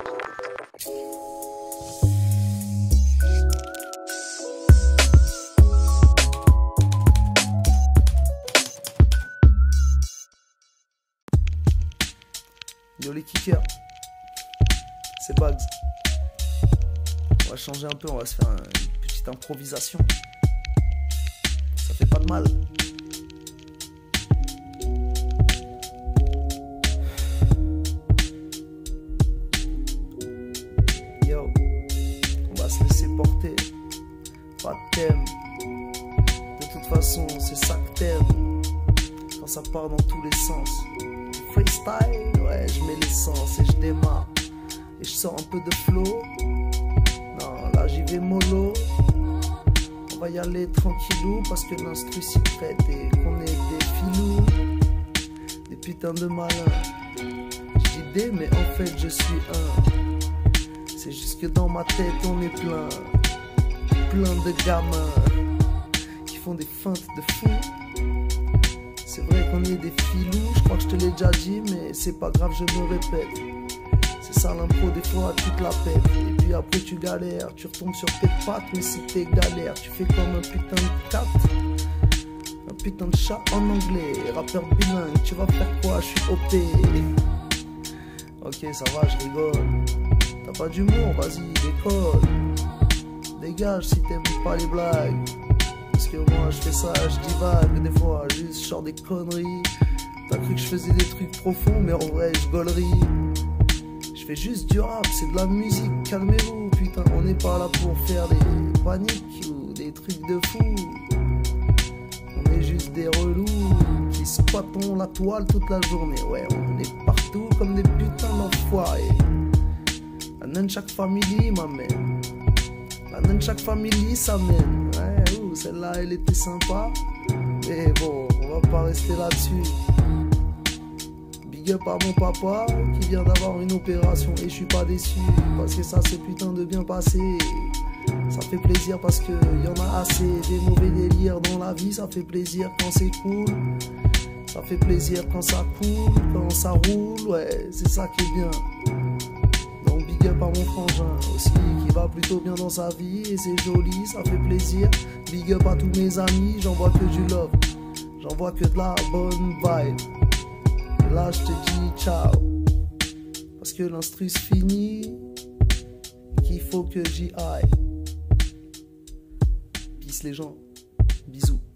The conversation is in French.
Yo les kickers, c'est Bags. On va changer un peu, on va se faire une petite improvisation. Ça fait pas de mal. Yo, on va se laisser porter. Pas de thème. De toute façon, c'est ça que t'aimes. Quand ça part dans tous les sens. Freestyle, ouais, je mets l'essence et je démarre. Et je sors un peu de flow. Non, là j'y vais mollo. On va y aller tranquillou parce que l'instru s'y prête et qu'on est des filous. Des putains de malins. J'ai des mais en fait je suis un. C'est juste que dans ma tête on est plein. Plein de gamins qui font des feintes de fou. C'est vrai qu'on est des filous, je crois que je te l'ai déjà dit, mais c'est pas grave, je me répète. C'est ça l'impro, des fois tu te la pètes. Et puis après tu galères, tu retombes sur tes pattes, mais si t'es galère, tu fais comme un putain de cat. Un putain de chat en anglais, rappeur bilingue, tu vas faire quoi? Je suis OP. Ok, ça va, je rigole. T'as pas d'humour, vas-y, décolle. Dégage si t'aimes pas les blagues. Parce que moi je fais ça, je divague des fois, juste je sors des conneries. T'as cru que je faisais des trucs profonds, mais en vrai je gaulerie. Je fais juste du rap, c'est de la musique, calmez-vous, putain, on n'est pas là pour faire des paniques ou des trucs de fou. On est juste des relous qui squattons la toile toute la journée. Ouais, on est partout comme des putains d'enfoirés. La Nunchak Family m'amène. La Nunchak Family ça mène. Ouais, celle-là elle était sympa. Mais bon, on va pas rester là-dessus. Big up à mon papa qui vient d'avoir une opération et je suis pas déçu. Parce que ça s'est putain de bien passé. Ça fait plaisir parce que y en a assez. Des mauvais délires dans la vie, ça fait plaisir quand c'est cool. Ça fait plaisir quand ça coule, quand ça roule. Ouais, c'est ça qui est bien. Big up à mon frangin aussi qui va plutôt bien dans sa vie et c'est joli, ça fait plaisir. Big up à tous mes amis, j'en vois que du love, j'en vois que de la bonne vibe. Et là je te dis ciao parce que l'instru se finit et qu'il faut que j'y aille. Peace les gens, bisous.